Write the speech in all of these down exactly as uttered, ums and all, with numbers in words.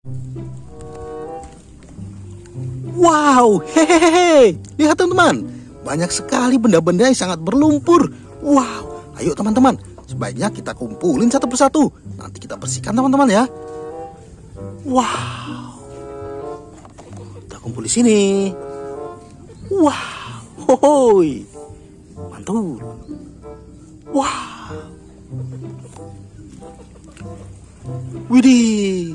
Wow, hehehe, lihat teman-teman, banyak sekali benda-benda yang sangat berlumpur. Wow, ayo teman-teman, sebaiknya kita kumpulin satu persatu. Nanti kita bersihkan teman-teman ya. Wow, kita kumpul di sini. Wow, hohoi, mantul. Wow, widih.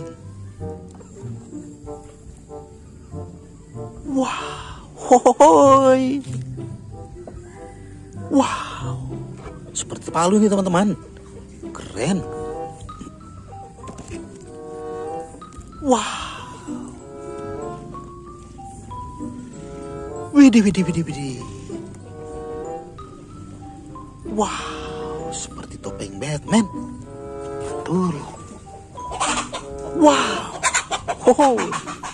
Wow, hohoi. Wow, seperti palu ini teman-teman. Keren. Wow. Widih, widih, widih, widih. Wow, seperti topeng Batman. Betul. Wow. Hohoi.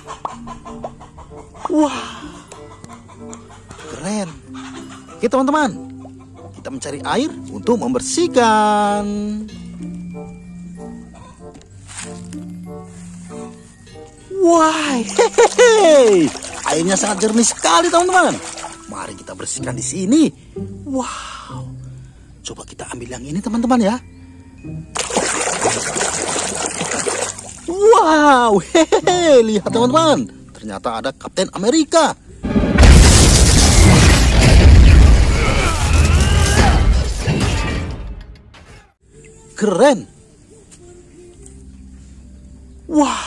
Wah, keren. Oke teman-teman, kita mencari air untuk membersihkan. Wah, hehehe, airnya sangat jernih sekali teman-teman. Mari kita bersihkan di sini. Wow, coba kita ambil yang ini teman-teman ya. Wow, hehehe, lihat teman-teman. Ternyata ada Kapten Amerika. Keren. Wah.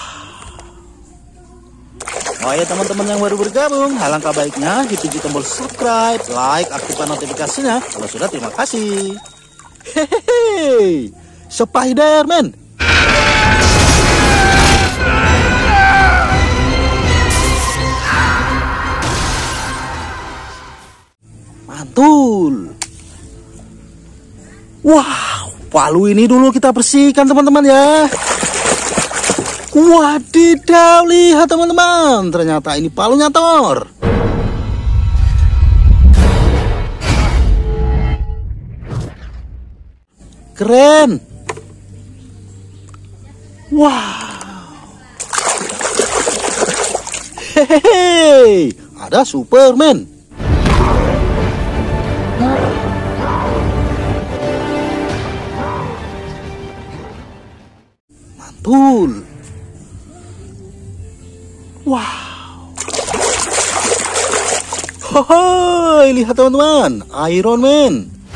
Oh ya teman-teman yang baru bergabung, alangkah baiknya dituju tombol subscribe, like, aktifkan notifikasinya. Kalau sudah, terima kasih. Hehehe, Spider-Man. Mantul. Wow, palu ini dulu kita bersihkan teman-teman ya. Wadidaw, lihat teman-teman, ternyata ini palunya Thor. Keren. Wow. Hehehe, ada Superman. Mantul. Wow. Hohoi, lihat teman-teman, Iron Man.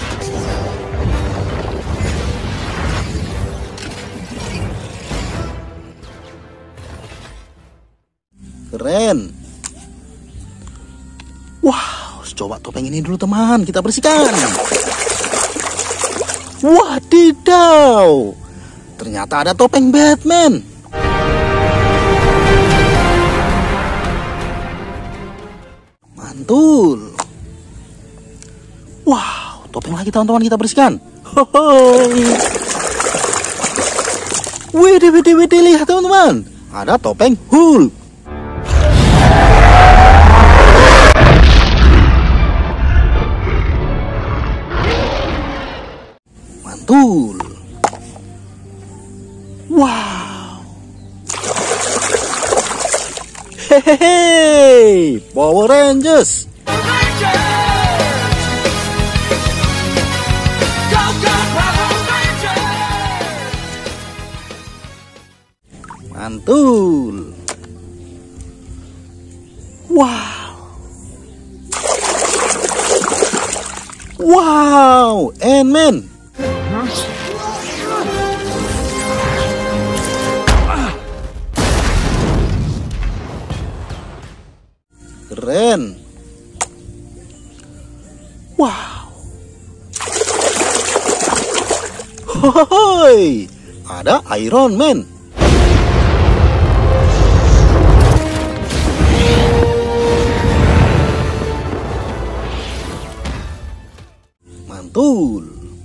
Keren. Wow, coba topeng ini dulu teman, kita bersihkan. Wadidaw, ternyata ada topeng Batman. Mantul. Wow, topeng lagi teman-teman, kita bersihkan. Hohoi. Widih, widih, widih, lihat teman-teman, ada topeng Hulk. Mantul. Wow. Hehehe, Power Rangers. Mantul. Wow. Wow, Ant-Man. Keren. Wow. Hohoi, ada Iron Man. Mantul.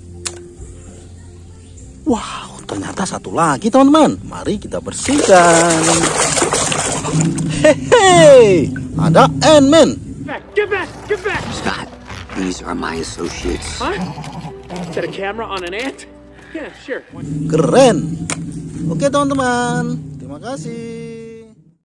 Wow, ternyata satu lagi teman-teman. Mari kita bersihkan. Hehehe, ada Ant-Man. Get back! Get back! Scott, these are my associates. Huh? Is that a camera on an ant? Yeah, sure. Keren. Oke teman-teman, terima kasih.